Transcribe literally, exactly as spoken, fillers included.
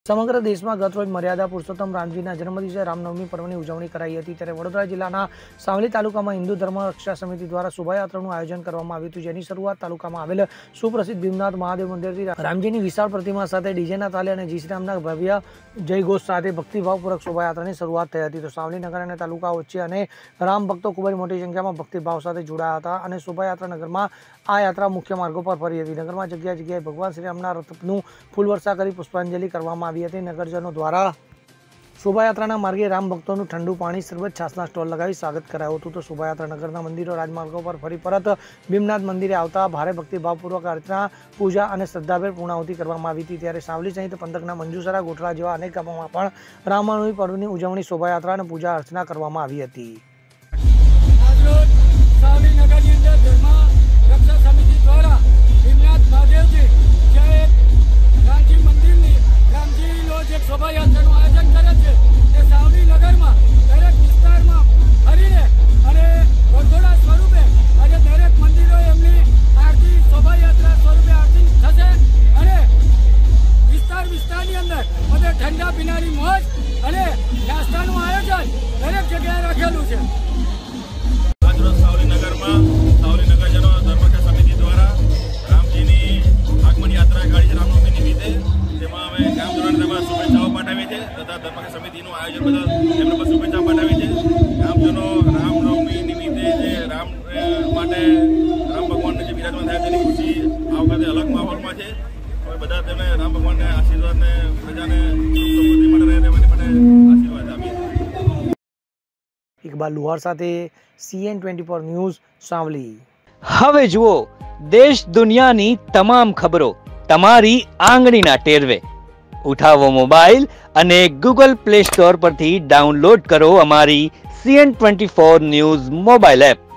સમગ્ર દેશમાં ગત રોજ મર્યાદા પુરુષોત્તમ રામજીના જન્મદિવસે રામનવમી પર્વની ઉજવણી કરાઈ હતી। ત્યારે વડોદરા જિલ્લાના સાવલી તાલુકામાં હિન્દુ ધર્મ રક્ષા સમિતિ દ્વારા શોભાયાત્રાનું આયોજન કરવામાં આવ્યું હતું, જેની શરૂઆત તાલુકામાં આવેલ સુપ્રસિદ્ધ ભીમનાથ મહાદેવ મંદિરથી રામજીની વિશાળ પ્રતિમા સાથે ડીજેના તાલે અને જય શ્રી રામના ભવ્ય જયઘોષ સાથે ભક્તિભાવપૂર્વક શોભાયાત્રાની શરૂઆત થઈ હતી। તો સાવલી નગર અને તાલુકા વચ્ચે અને રામ ભક્તો ખૂબ જ મોટી સંખ્યામાં ભક્તિભાવ સાથે જોડાયા હતા અને શોભાયાત્રા નગરમાં આ યાત્રા મુખ્ય માર્ગો પર ફરી હતી। નગરમાં જગ્યા જગ્યાએ ભગવાન શ્રી રામના રથનું ફૂલવર્ષા કરી પુષ્પાંજલિ કરવામાં આવી હતી। નગરજનો દ્વારા શોભાયાત્રાના માર્ગે રામ ભક્તોનું ઠંડુ પાણી સરબત છાસના સ્ટોલ લગાવી સ્વાગત કરાયું હતું। તો શોભાયાત્રા નગરના મંદિરો રાજમાર્ગો પર ફરી પરત ભીમનાથ મંદિરે આવતા ભારે ભક્તિભાવપૂર્વક અર્ચના પૂજા અને શ્રદ્ધાભેર પૂર્ણાહુતિ કરવામાં આવી હતી। ત્યારે સાવલી સહિત પંથકના મંજુસરા, ગોઠરા જેવા અનેક ગામોમાં પણ રામનવમી પર્વની ઉજવણી, શોભાયાત્રા અને પૂજા અર્ચના કરવામાં આવી હતી। શોભાયાત્રાનું આયોજન કરે છે તે સાવલી નગરમાં દરેક વિસ્તારમાં ફરીને અને ઘોડઘોડા સ્વરૂપે અને દરેક મંદિરો એમની આરતી શોભાયાત્રા સ્વરૂપે આરતી થશે અને વિસ્તાર વિસ્તારની અંદર બધે ઠંડા પીણાની મોજ અને નાસ્તાનું આયોજન દરેક જગ્યાએ રાખેલું છે। આજરોજ સાવલી નગરમાં સાવલી નગરજનો ધર્મરક્ષા સમિતિ દ્વારા રામજીની આગમન યાત્રા કાઢી છે રામનવમી નિમિત્તે। તેમાં અમે ગામજનોને તેમાં શુભેચ્છાઓ પાઠવી છે તથા ધર્મરક્ષા સમિતિનું આયોજન બદલ એમને પણ શુભેચ્છા પાઠવી છે। ગામજનો રામનવમી નિમિત્તે જે રામ માટે રામ ભગવાનને જે બિરાજમાન થયા તેની ખુશી આ વખતે અલગ માહોલમાં છે। હવે બધા તેમને રામ ભગવાનને આશીર્વાદને પ્રજાને સમૃદ્ધિ મળે રહે તે માટે આશીર્વાદ આપીએ। ઇકબાલ લુહાર સાથે CN twenty four news Savli. હવે જુઓ દેશ દુનિયાની તમામ ખબરો તમારી આંગળીના ટેરવે। ઉઠાવો મોબાઈલ અને ગૂગલ પ્લે સ્ટોર પરથી ડાઉનલોડ કરો અમારી CN twenty four news mobile app.